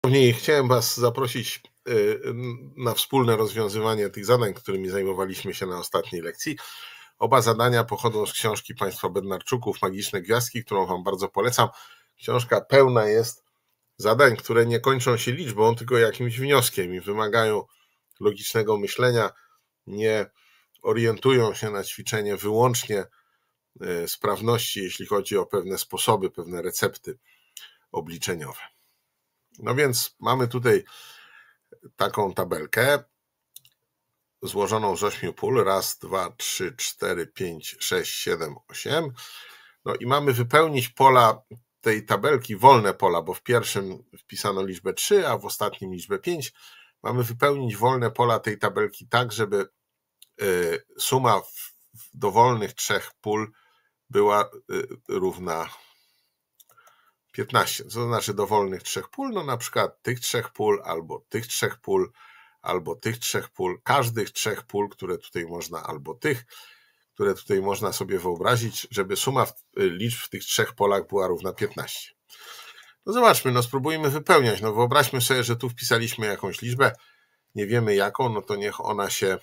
Chciałem Was zaprosić na wspólne rozwiązywanie tych zadań, którymi zajmowaliśmy się na ostatniej lekcji. Oba zadania pochodzą z książki państwa Bednarczuków Magiczne Gwiazdki, którą Wam bardzo polecam. Książka pełna jest zadań, które nie kończą się liczbą, tylko jakimś wnioskiem i wymagają logicznego myślenia, nie orientują się na ćwiczenie wyłącznie sprawności, jeśli chodzi o pewne sposoby, pewne recepty obliczeniowe. No więc mamy tutaj taką tabelkę złożoną z 8 pól. 1, 2, 3, 4, 5, 6, 7, 8. No i mamy wypełnić pola tej tabelki, wolne pola, bo w pierwszym wpisano liczbę 3, a w ostatnim liczbę 5. Mamy wypełnić wolne pola tej tabelki tak, żeby suma dowolnych trzech pól była równa 15. Co to znaczy dowolnych trzech pól? No na przykład tych trzech pól, albo tych trzech pól, albo tych trzech pól, każdych trzech pól, które tutaj można, albo tych, które tutaj można sobie wyobrazić, żeby suma liczb w tych trzech polach była równa 15. No zobaczmy, no spróbujmy wypełniać. No wyobraźmy sobie, że tu wpisaliśmy jakąś liczbę, nie wiemy jaką, no to niech ona się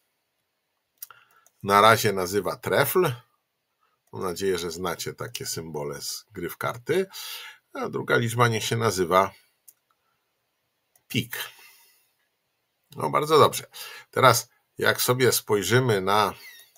na razie nazywa trefl. Mam nadzieję, że znacie takie symbole z gry w karty. A druga liczba niech się nazywa pik. No bardzo dobrze. Teraz jak sobie spojrzymy na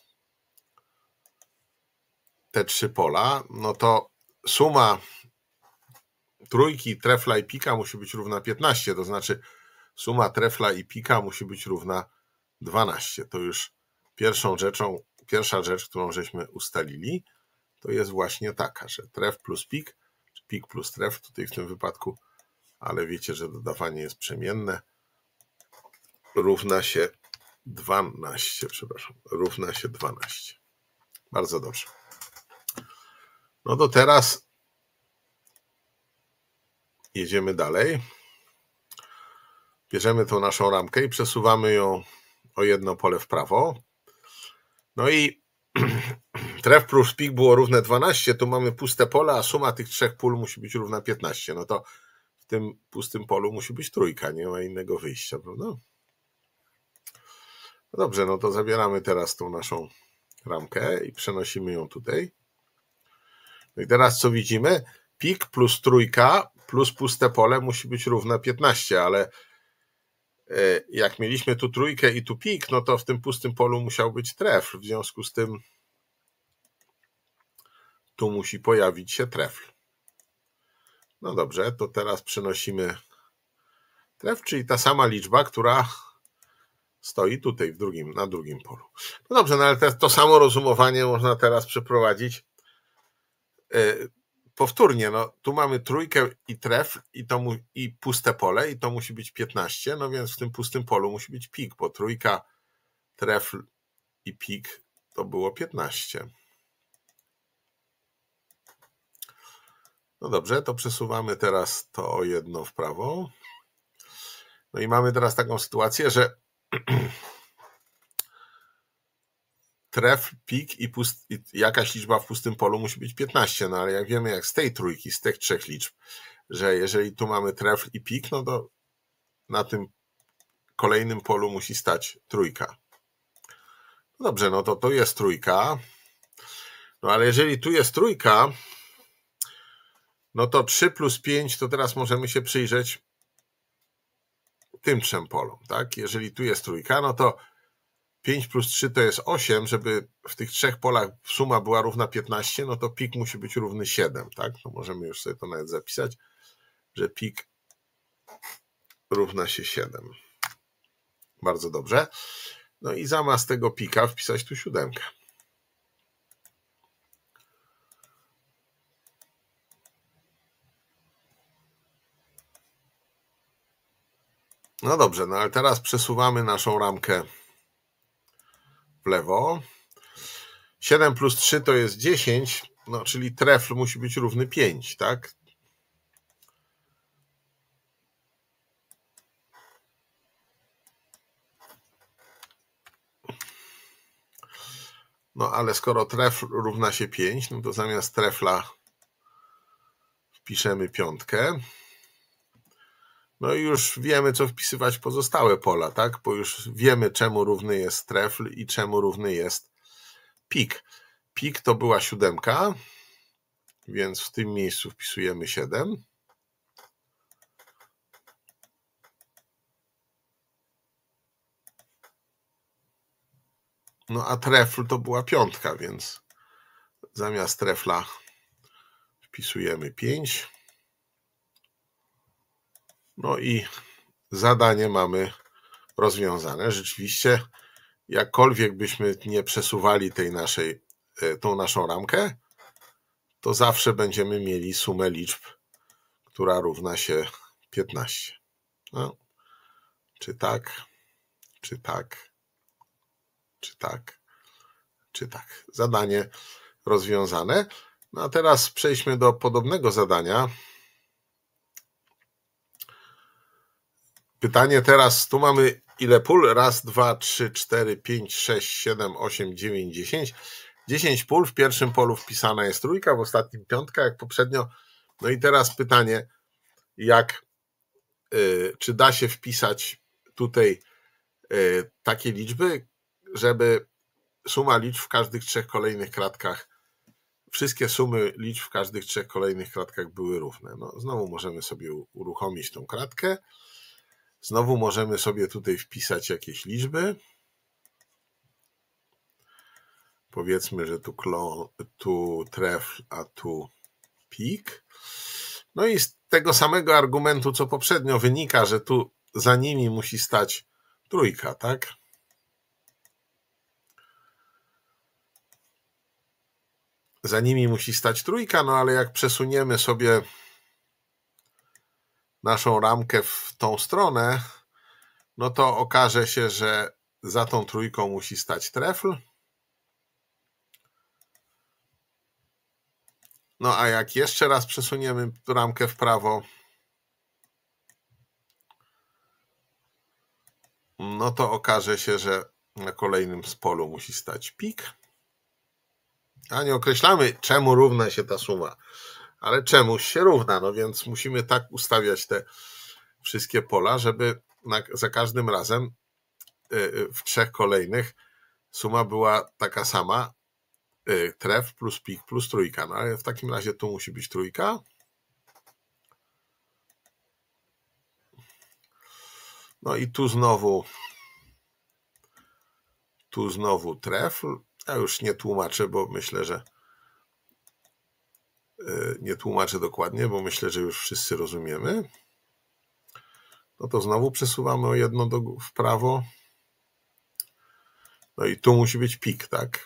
te trzy pola, no to suma trójki, trefla i pika musi być równa 15. To znaczy suma trefla i pika musi być równa 12. To już pierwsza rzecz, którą żeśmy ustalili, to jest właśnie taka, że tref plus pik, czy pik plus tref tutaj w tym wypadku, ale wiecie, że dodawanie jest przemienne, równa się 12, równa się 12. Bardzo dobrze. No to teraz jedziemy dalej. Bierzemy tą naszą ramkę i przesuwamy ją o jedno pole w prawo. No i tref plus pik było równe 12, tu mamy puste pole, a suma tych trzech pól musi być równa 15. No to w tym pustym polu musi być trójka, nie ma innego wyjścia, prawda? No dobrze, no to zabieramy teraz tą naszą ramkę i przenosimy ją tutaj. No i teraz co widzimy? Pik plus trójka plus puste pole musi być równa 15, ale jak mieliśmy tu trójkę i tu pik, no to w tym pustym polu musiał być trefl, w związku z tym tu musi pojawić się trefl. No dobrze, to teraz przenosimy trefl, czyli ta sama liczba, która stoi tutaj na drugim polu. No dobrze, no ale to samo rozumowanie można teraz przeprowadzić powtórnie. No, tu mamy trójkę i trefl i puste pole i to musi być 15, no więc w tym pustym polu musi być pik, bo trójka, trefl i pik to było 15. No dobrze, to przesuwamy teraz to o jedno w prawo. No i mamy teraz taką sytuację, że trefl, pik i jakaś liczba w pustym polu musi być 15, no ale jak wiemy, jak z tej trójki, z tych trzech liczb, że jeżeli tu mamy trefl i pik, no to na tym kolejnym polu musi stać trójka. No dobrze, no to jest trójka, no ale jeżeli tu jest trójka, no to 3 plus 5, to teraz możemy się przyjrzeć tym trzem polom, tak? Jeżeli tu jest trójka, no to 5 plus 3 to jest 8, żeby w tych trzech polach suma była równa 15, no to pik musi być równy 7, tak? No możemy już sobie to nawet zapisać, że pik równa się 7. Bardzo dobrze. No i zamiast tego pika wpisać tu 7. No dobrze, no ale teraz przesuwamy naszą ramkę w lewo. 7 plus 3 to jest 10, no czyli trefl musi być równy 5, tak? No ale skoro trefl równa się 5, no to zamiast trefla wpiszemy 5. No i już wiemy, co wpisywać w pozostałe pola, tak? Bo już wiemy, czemu równy jest trefl i czemu równy jest pik. Pik to była 7, więc w tym miejscu wpisujemy 7. No a trefl to była 5, więc zamiast trefla wpisujemy 5. No i zadanie mamy rozwiązane. Rzeczywiście, jakkolwiek byśmy nie przesuwali tą naszą ramkę, to zawsze będziemy mieli sumę liczb, która równa się 15. No, czy tak, czy tak, czy tak, czy tak. Zadanie rozwiązane. No a teraz przejdźmy do podobnego zadania. Pytanie teraz, tu mamy ile pól? Raz, 2, 3, 4, 5, 6, 7, 8, 9, 10. 10 pól, w pierwszym polu wpisana jest 3, w ostatnim 5, jak poprzednio. No i teraz pytanie, czy da się wpisać tutaj takie liczby, żeby suma liczb w każdych 3 kolejnych kratkach, wszystkie sumy liczb w każdych 3 kolejnych kratkach były równe. No, znowu możemy sobie uruchomić tą kratkę. Znowu możemy sobie tutaj wpisać jakieś liczby. Powiedzmy, że tu trefl, a tu pik. No i z tego samego argumentu, co poprzednio, wynika, że tu za nimi musi stać 3, tak? Za nimi musi stać 3, no ale jak przesuniemy sobie naszą ramkę w tą stronę, no to okaże się, że za tą 3 musi stać trefl. No a jak jeszcze raz przesuniemy ramkę w prawo, no to okaże się, że na kolejnym polu musi stać pik. A nie określamy, czemu równa się ta suma, ale czemuś się równa, no więc musimy tak ustawiać te wszystkie pola, żeby za każdym razem w 3 kolejnych suma była taka sama, tref plus pik plus 3. No ale w takim razie tu musi być 3. No i tu znowu trefl. Ja już nie tłumaczę, bo myślę, że nie tłumaczę dokładnie, bo myślę, że już wszyscy rozumiemy. No to znowu przesuwamy o 1 w prawo. No i tu musi być pik, tak?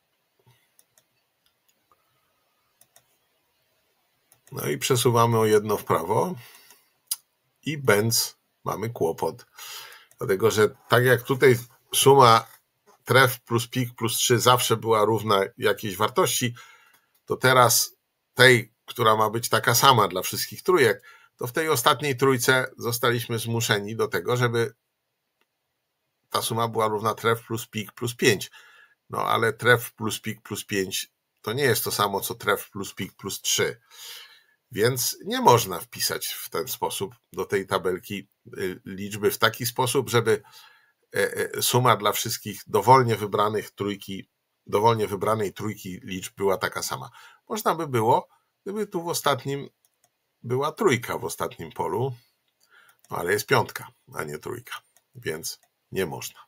No i przesuwamy o 1 w prawo i bęc mamy kłopot. Dlatego, że tak jak tutaj suma tref plus pik plus 3 zawsze była równa jakiejś wartości, to teraz tej, która ma być taka sama dla wszystkich trójek, to w tej ostatniej trójce zostaliśmy zmuszeni do tego, żeby ta suma była równa tref plus pik plus 5. No ale tref plus pik plus 5 to nie jest to samo, co tref plus pik plus 3. Więc nie można wpisać w ten sposób do tej tabelki liczby w taki sposób, żeby suma dla wszystkich dowolnie wybranej trójki liczb była taka sama. Można by było, gdyby tu w ostatnim była 3 w ostatnim polu, no ale jest 5, a nie 3, więc nie można.